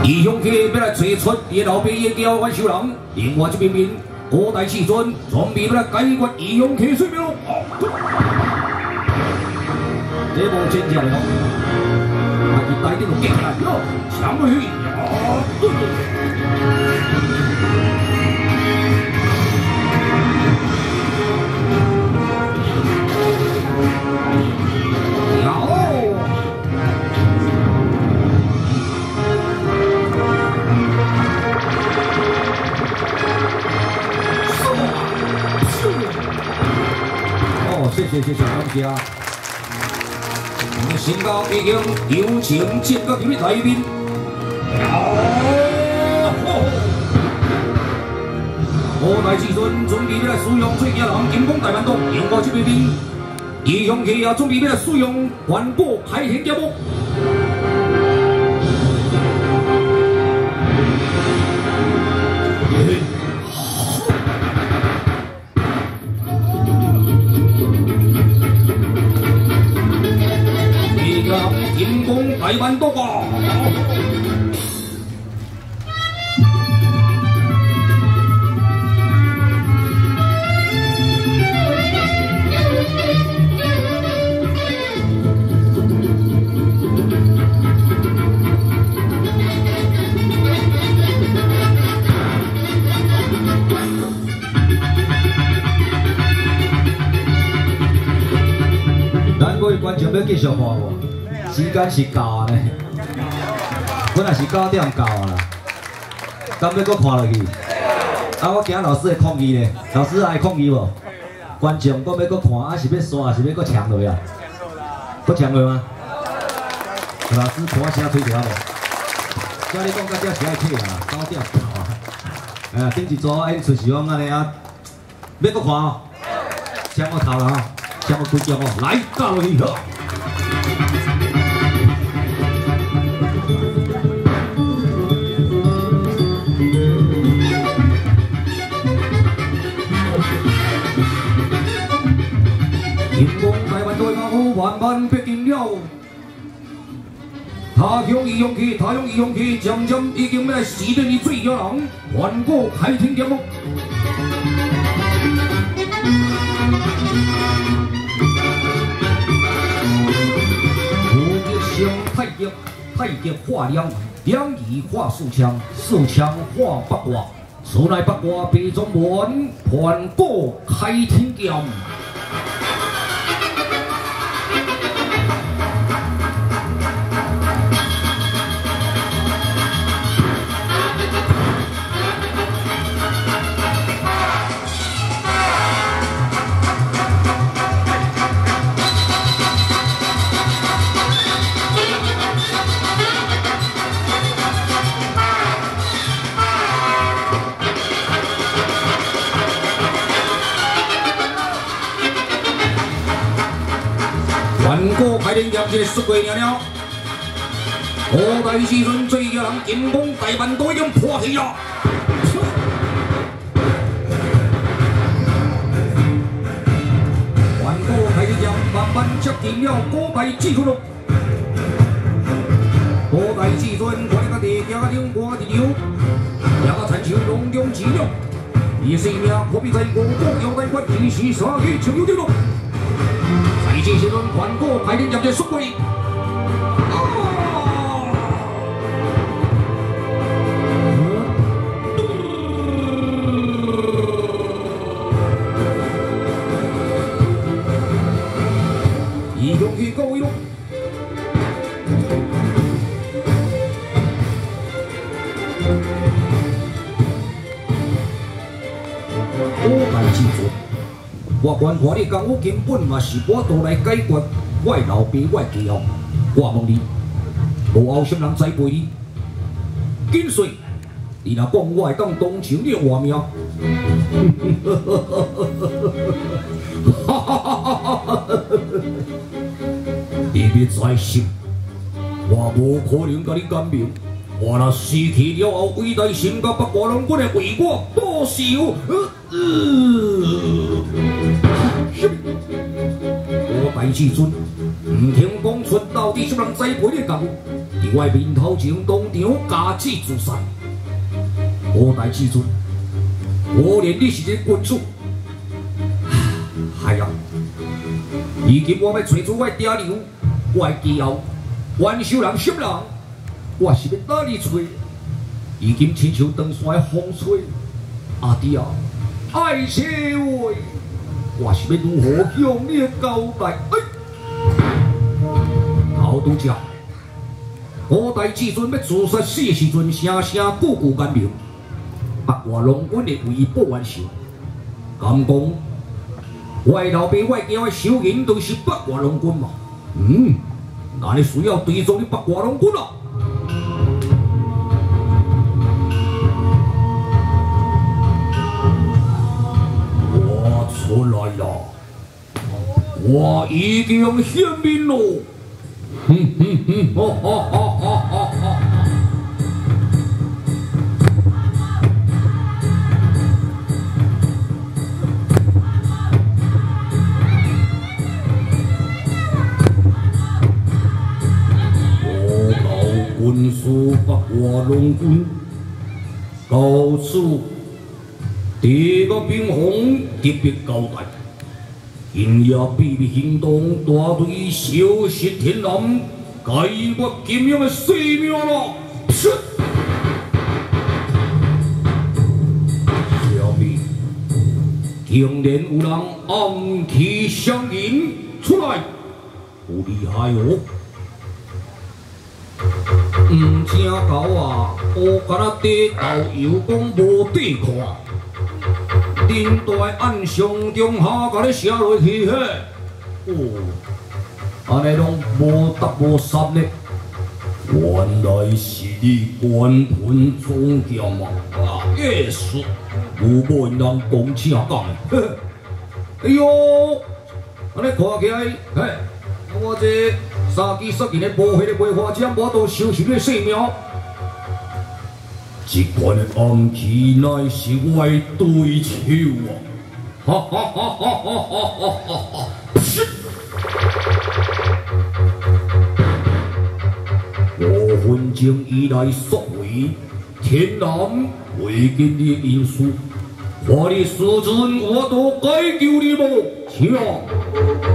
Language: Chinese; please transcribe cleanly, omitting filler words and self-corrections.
义勇去要来找出伊老爸的叫阮修人，另外一边面古代至尊准备要来解决义勇去水表。这无真正了，啊！伊带顶就行来了，抢落去谢谢感谢。我们新高已经有请接到你们来宾。古代至尊准备要来使用最佳人金光大慢动，另外这边义勇去也准备要来使用环保海天节目。金光大慢动啊！咱各位观众要继续看无？时间是到呢，本来是9点到啦，敢要搁看落去？啊，我惊老师会抗议呢，老师爱抗议无？观众搁要搁看，啊是要刷，还是要搁抢落啊？搁抢落吗？老师看我声吹条无？遮你讲到这是爱客啦，9点到啊。哎，顶一组演出是讲安尼啊，要搁看哦，抢我头啦吼，抢我几脚哦，来到落去好。金光大慢对马虎慢慢逼近了，他向义勇去，他向义勇去，渐渐已经要来试炼伊最佳人，环顾开天节目。武极生太极，太极化两仪化四枪，四枪化八卦，此乃八卦背中文，环顾开天剑。环顾开天剑这个术过了，古代至尊最佳人金光大慢都已经破起了。环顾开天剑慢慢接近了古代至尊了。古代至尊看个地家顶挂地牛，也个参像隆中之鸟，伊性命可比在五谷腰带关天时杀气像有着咯。在这时阵，环顾开天剑这术过。义勇去各位咯。古代至尊，我观看你功夫根本嘛是我倒来解决我的老爸我的家业。我问你，无后什人栽培你？紧说，你若讲我会当当场你活命？你别再信，我无可能甲你干命。我若死去了后，伟大神甲八卦龙，我会为我报仇。古代至尊，唔听讲出到底什人栽培你功夫，伫我面头前当场加计自杀。五代至尊，我认你是一个君主。哎呀，如今我要找出我爹娘，我的基后，元首人心人，我是要哪里找？如今亲像长山的风吹，阿爹啊，爱妻喂，我是要如何向你交代？好拄只，五代至尊要自杀死的时阵，声声句句言明，北外龙君的唯一不完成。敢讲，我的老爸我惊的仇人就是北外龙君嘛？那你需要对撞你北外龙君啊！我出来了，我已经显明了。军师北外龙君到此，第个兵锋特别交代，今夜秘密行动，大队消失天南，该我今日的性命了。什么？竟然有人暗器相迎出来，不厉害哦！唔正狗啊！我敢若地道又讲无地看，林大暗上中下甲你写落去嘿。安尼拢无答无三呢。原来是你官盆中将啊！也是，有无人讲正讲的。哎呦，安尼看起来，嘿，我这。三支杀人的无血的梅花针，我都收拾你性命。这款的暗器乃是我的对手啊！哈哈哈哈哈哈哈哈！5分钟以内缩回天南未见你因素，我的时阵我都该救你无？请。